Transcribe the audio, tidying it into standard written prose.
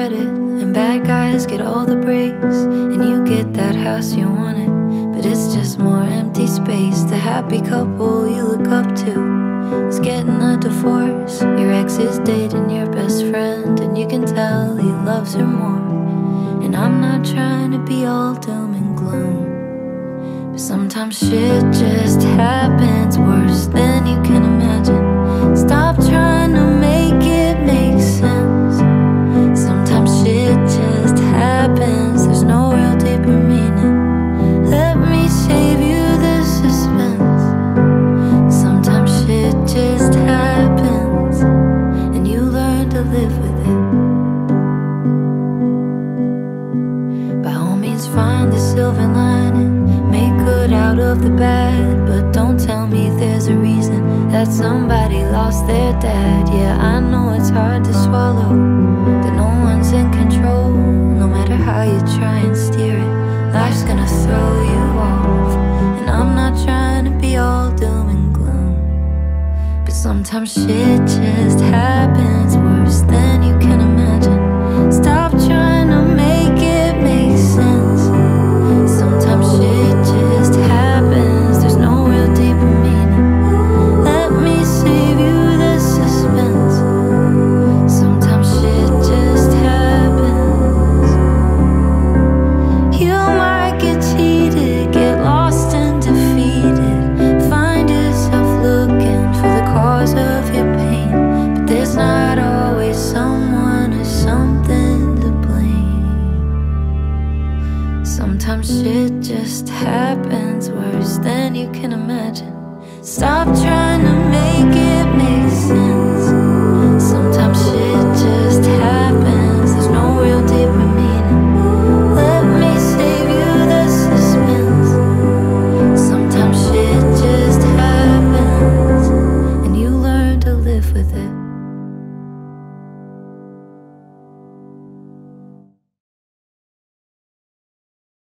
credit, and bad guys get all the breaks, and you get that house you wanted, but it's just more empty space. The happy couple you look up to is getting a divorce. Your ex is dating your best friend, and you can tell he loves her more. And I'm not trying to be all doom and gloom, but sometimes shit just happens worse than you can imagine. Stop trying to make it make sense. Sometimes shit just happens, there's no real deeper meaning. Let me save you the suspense. Sometimes shit just happens, and you learn to live with it. By all means find the silver lining, make good out of the bad, but don't tell me there's a reason that somebody lost their dad. Yeah, I know it's hard to swallow that no one's in control. No matter how you try and steer it, life's gonna throw you off. And I'm not trying to be all doom and gloom, but sometimes shit just happens worse than you can imagine. Stop trying to make it make sense. Sometimes shit just happens, there's no real deeper meaning. Let me save you the suspense. Sometimes shit just happens. You might get cheated, get lost and defeated, find yourself looking for the cause of your pain, but there's not always someone or something to blame. Sometimes shit just happens worse than you can imagine. Stop trying to make it make sense. Sometimes shit just happens, there's no real deeper meaning. Let me save you the suspense. Sometimes shit just happens, and you learn to live with it.